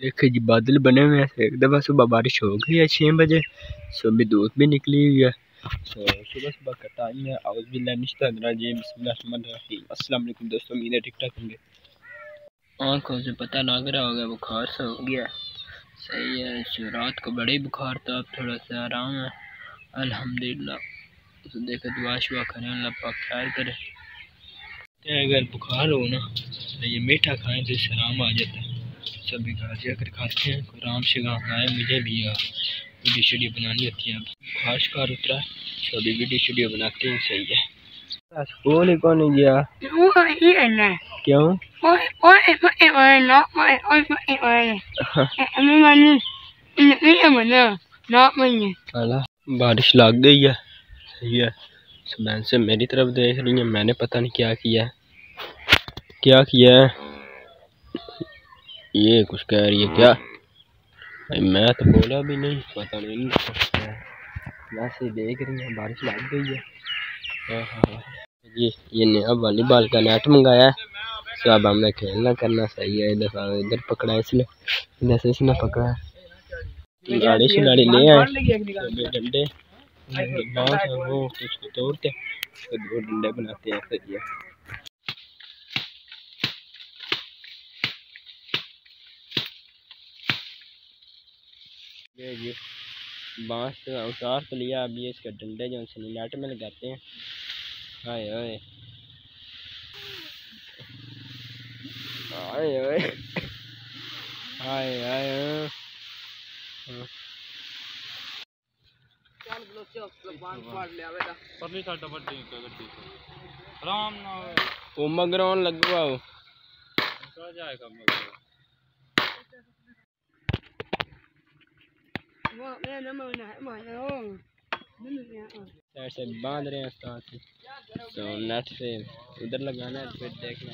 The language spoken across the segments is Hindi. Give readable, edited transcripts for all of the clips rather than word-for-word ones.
देखिए जी बादल बने हुए हैं। एक दफ़ा सुबह बारिश हो गई है 6 बजे। सुबह धूप भी निकली हुई है। तो सुबह सुबह का टाइम है। अस्सलाम वालेकुम दोस्तों, उम्मीद है ठीक ठाक होंगे। आँखों से पता लग रहा होगा बुखार सा हो गया। सही है, रात को बड़े बुखार था, अब थोड़ा सा आराम है अल्हम्दुलिल्लाह। तो देखो दुआ शुआ करें, अल्लाह पाक खैर करे। अगर बुखार हो ना तो ये मीठा खाएं तो इससे आराम आ जाता है। सभी गाजी अगर खाते हैं कोई आराम से आए। मुझे भी वीडियो शीडियो बनानी होती है। अब बुखार शिकार उतरा है तो अभी वीडियो शीडियो बनाते हैं। सही है। स्कूल ही कौन गया क्यों? बारिश लग गई है। सही है। सुबह से मेरी तरफ देख रही है। मैंने पता नहीं क्या किया है, क्या किया है। ये कुछ कह रही है क्या? मैं तो बोला भी नहीं, पता नहीं वैसे देख रही है। बारिश लग गई है। ये नया वॉलीबॉल का नेट मंगाया है। तो अब हमने खेलना करना। सही है। इधर पकड़ा इसने, इधर से इसने पकड़ा है। गाड़ी शिनाड़ी ले आए डंडे वो उसको तोड़ते तो दो डंडे बनाते हैं। सही है। ये बांस तो उतार तो लिया। अभी इसके डंडे जो नेट में लगाते हैं। हाय हाय हाय हाय हाय हाय। वो मगरौन लगवा से बांध रहे हैं तो नेट से उधर लगाना है। फिर देखना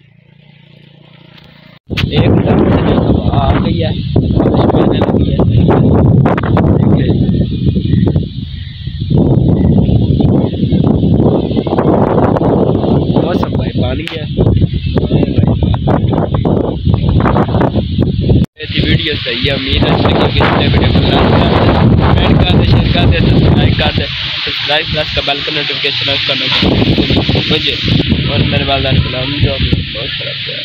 एक तरफ से हवा आ गई है, बारिश लगी है। मौसम भाई पानी है। वीडियो सही है। उम्मीद है सब्सक्राइब प्लस का बेल का नोटिफिकेशन करना मुझे और मेरे वालदान को नाम जो बहुत खराब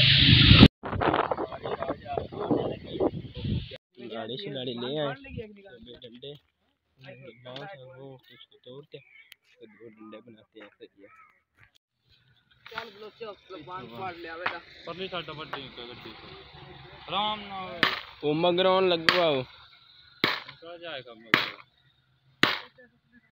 गाड़ी से गाड़ी ले आए डंडे वो उसको तोड़ते दो डंडे बनाते हैं। सही है। वो मगरौन लगवाओ।